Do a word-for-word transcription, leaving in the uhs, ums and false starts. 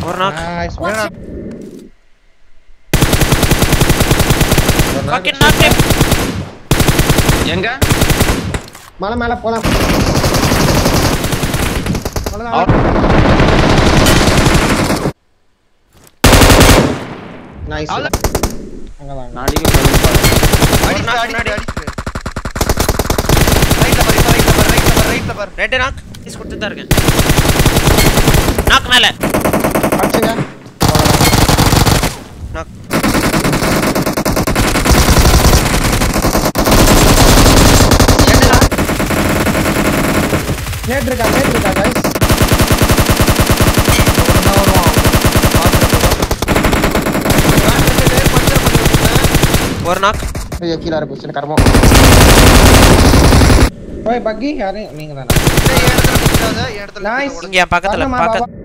ஒரு knock. Nice. fucking knock him. எங்க மலை மேல போலாம். நைஸ். அங்க வாங்க. நாளைக்கு வந்து பாரு. அடி அடி அடி. ரைட்ல பாரு, ரைட்ல பாரு, ரைட்ல பாரு, ரைட்ல பாரு. Red knock. இஸ் கொடுத்துட்டா இருக்கேன். நாக் மேல. அடிச்சுங்க. நாக். நேட் இருக்கா, நேட் இருக்கா गाइस. ஒரு நாக். ஐயோ கீழ இருக்கு பொசிஷன் கர்மம். ஓய் பக்கி யாரே நீங்க தானா? இந்த இடத்துல நிக்காத, இடத்துல நைஸ். இங்க பக்கத்துல பக்கத்துல